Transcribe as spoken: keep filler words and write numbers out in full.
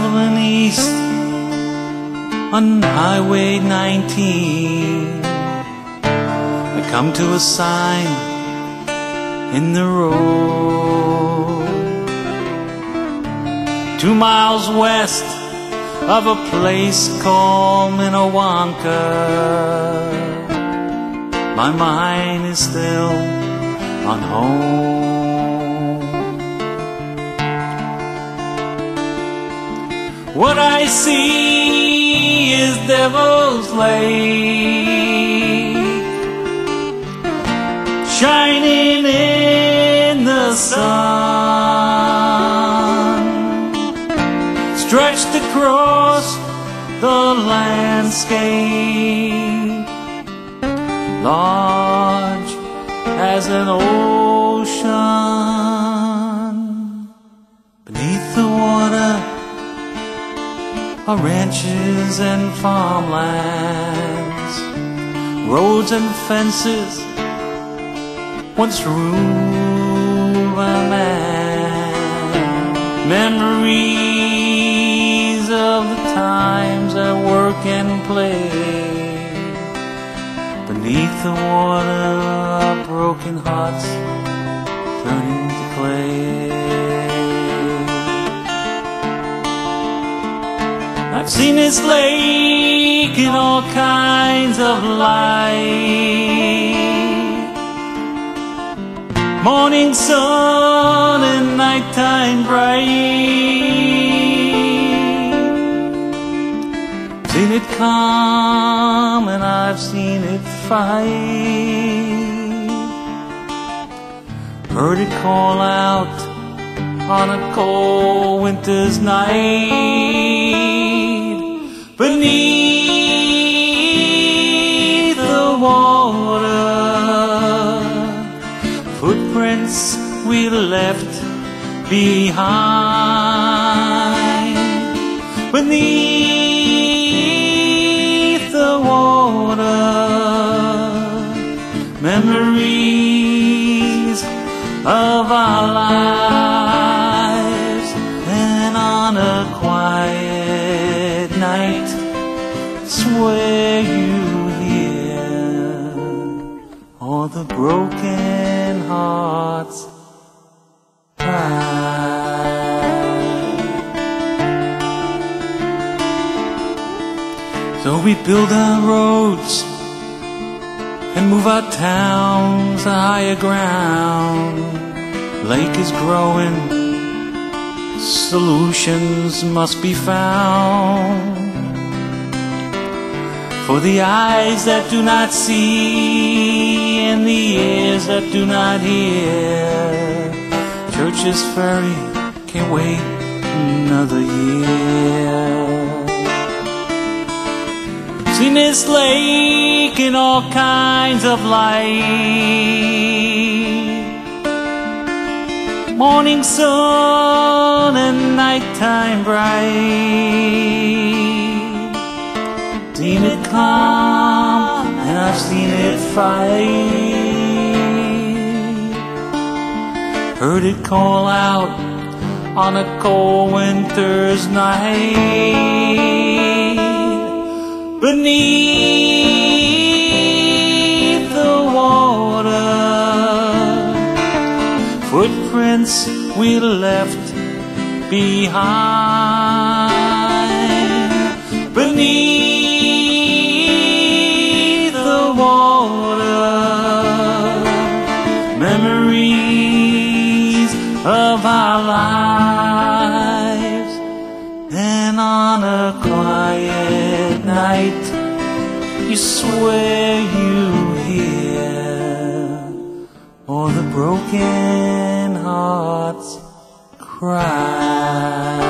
traveling east on Highway nineteen. I come to a sign in the road, two miles west of a place called Minnewanka. My mind is still on home. What I see is Devil's Lake, shining in the sun, stretched across the landscape, large as an ocean. Beneath the water are ranches and farmlands, roads and fences once ruled by man. Memories of the times I work and play. Beneath the water are broken hearts turning to clay. I've seen this lake in all kinds of light, morning sun and nighttime bright. Seen it come and I've seen it fight, heard it call out on a cold winter's night. Beneath the water, footprints we left behind. Beneath the water, memories of our lives. And on a quiet night, swear you hear all the broken hearts cry. So we build our roads and move our towns to higher ground. Lake is growing, solutions must be found. For the eyes that do not see and the ears that do not hear, Church's Ferry can't wait another year. Seen this lake in all kinds of light, morning sun and nighttime bright. Seen it come and I've seen it fight, heard it call out on a cold winter's night. Beneath the water, footprints we left behind. Beneath the water, memories of our lives. And on a quiet night, you swear you hear all the broken hearts cry.